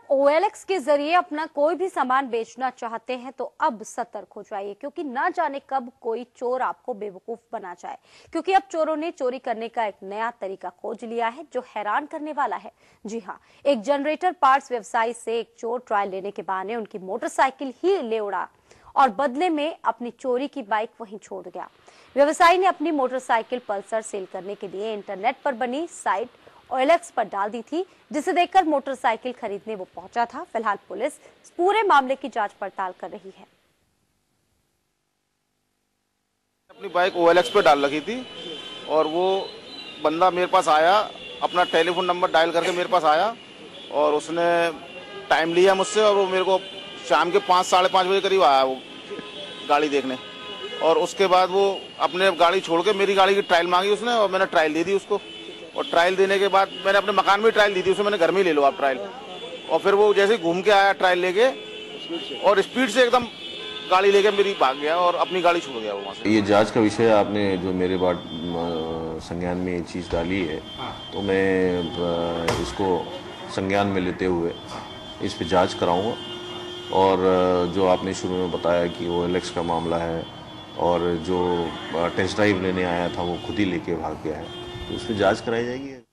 OLX के जरिए अपना कोई भी सामान बेचना चाहते हैं तो अब सतर्क हो जाइए, क्योंकि ना जाने कब कोई चोर आपको बेवकूफ बना जाए। क्योंकि अब चोरों ने चोरी करने का एक नया तरीका खोज लिया है जो हैरान करने वाला है। जी हाँ, एक जनरेटर पार्ट्स व्यवसायी से एक चोर ट्रायल लेने के बहाने उनकी मोटरसाइकिल ही ले उड़ा और बदले में अपनी चोरी की बाइक वहीं छोड़ गया। व्यवसायी ने अपनी मोटरसाइकिल पल्सर सेल करने के लिए इंटरनेट पर बनी साइट OLX पर डाल दी थी, जिसे देखकर मोटरसाइकिल खरीदने वो पहुंचा था। फिलहाल पुलिस पूरे मामले की जांच पड़ताल कर रही है। अपनी बाइक OLX पे डाल रखी थी और वो बंदा मेरे पास आया, अपना टेलीफोन नंबर डायल करके मेरे पास आया और उसने टाइम लिया मुझसे और वो मेरे को शाम के 5 साढ़े 5 बजे करीब आया वो गाड़ी देखने। और उसके बाद वो अपने गाड़ी छोड़ के मेरी गाड़ी की ट्रायल मांगी उसने और मैंने ट्रायल दे दी उसको। और ट्रायल देने के बाद मैंने अपने मकान में ट्रायल दी थी, उसे मैंने घर में ही ले लो आप ट्रायल। और फिर वो जैसे घूम के आया ट्रायल लेके और स्पीड से एकदम गाड़ी लेके मेरी भाग गया और अपनी गाड़ी छोड़ गया वो वहाँ से। ये जांच का विषय आपने जो मेरे बाद संज्ञान में ये चीज़ डाली है, तो मैं इसको संज्ञान में लेते हुए इस पे जांच कराऊंगा। और जो आपने शुरू में बताया कि OLX का मामला है और जो टेस्ट ड्राइव लेने आया था वो खुद ही लेके भाग गया है, तो उस पर जांच कराई जाएगी।